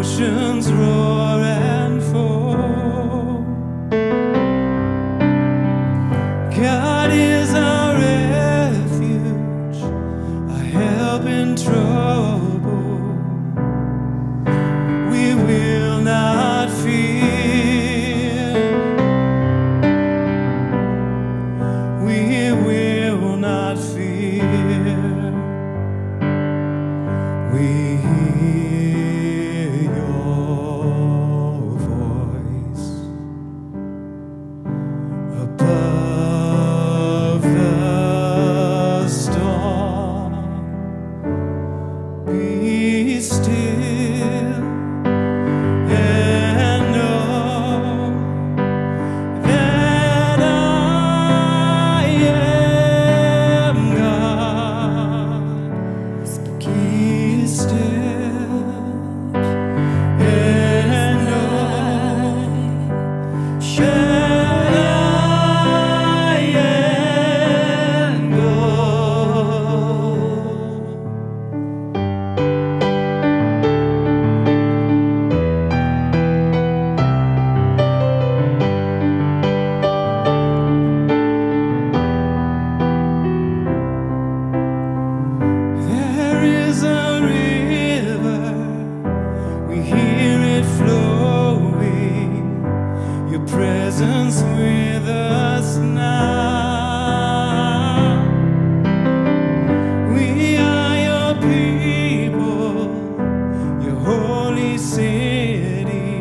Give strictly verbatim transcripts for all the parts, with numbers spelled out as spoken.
oceans roar and foam. God is our refuge, our help in trouble. We will not fear. We will not fear. We hear your voice above the storm. Be still and know that I am God. Be still and know that I am God. There is a river, we hear it flowing, your presence with us now. We are your people, your holy city.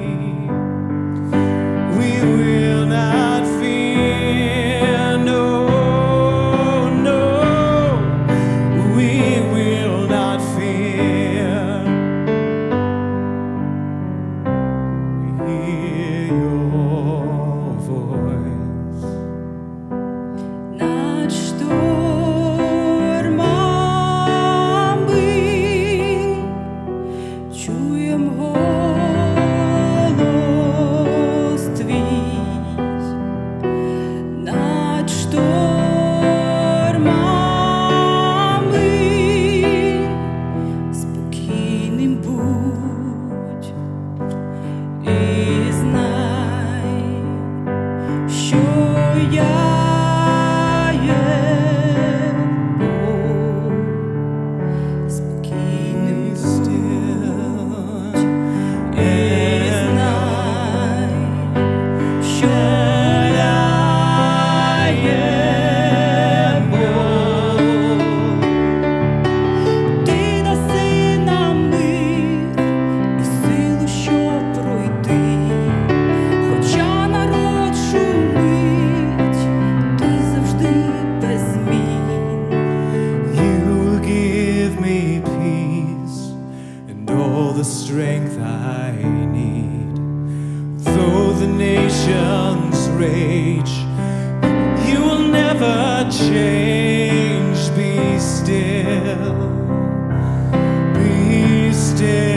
We will not fear, no, no. We will not fear. We hear your voice. Над штормами чуєм голос твій. Над штормами спокійним будь і знай, що я є Бог. Спокійним будь і знай, що я є Бог. Ти даси нам мир і силу, щоб пройти, хоча народ шумить, ти завжди без змін. You will give me peace and all the strength I need. Though the nations rage, you will never change. Be still, be still.